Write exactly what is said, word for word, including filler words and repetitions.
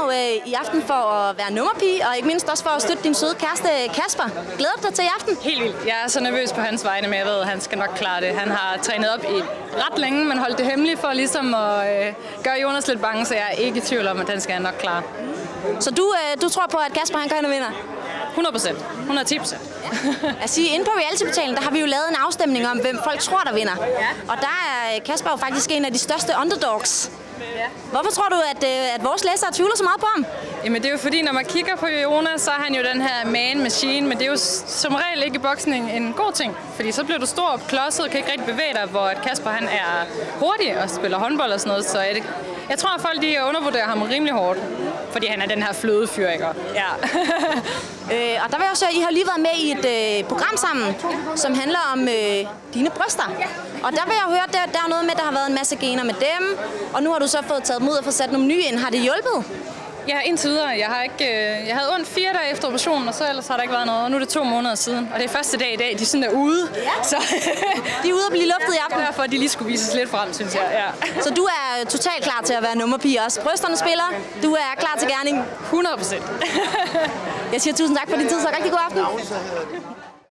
øh, i aften for at være nummerpige, og ikke mindst også for at støtte din søde kæreste Kasper. Glæder du dig til i aften? Helt vildt. Jeg er så nervøs på hans vegne, men jeg ved, at han skal nok klare det. Han har trænet op i ret længe, men holdt det hemmeligt for ligesom at øh, gøre Jonas lidt bange, så jeg er ikke i tvivl om, at han skal nok klare. Så du, øh, du tror på, at Kasper han kan og vinder? hundrede procent. hundrede og ti procent. Altså, inde på Reality-portalen, der har vi jo lavet en afstemning om, hvem folk tror, der vinder. Og der er Kasper jo faktisk en af de største underdogs. Hvorfor tror du, at, at vores læsere tvivler så meget på ham? Jamen det er jo fordi, når man kigger på Jonas, så er han jo den her man-machine, men det er jo som regel ikke i boksning en god ting. Fordi så bliver du stor og klodset og kan ikke rigtig bevæge dig, hvor Kasper han er hurtig og spiller håndbold og sådan noget. Så det, jeg tror, at folk de undervurderer ham rimelig hårdt, fordi han er den her flødefyr, ikke? Ja. øh, og der vil jeg også høre, I har lige været med i et øh, program sammen, som handler om øh, dine bryster. Og der vil jeg høre, der, der er noget med, der har været en masse gener med dem, og nu har du så fået taget dem ud og fået sat nogle nye ind. Har det hjulpet? Ja, indtil videre. Jeg, har ikke, øh, jeg havde ondt fire dage efter operationen, og så ellers har der ikke været noget. Og nu er det to måneder siden, og det er første dag i dag, de sådan er ude. Ja. Så de er ude at blive luftet i aften. Derfor de lige skulle vises lidt frem, synes jeg. Ja. Så du er totalt klar til at være nummerpige også. Brysterne spiller, du er klar til gerning. hundrede procent. Jeg siger tusind tak for din tid, så rigtig god aften.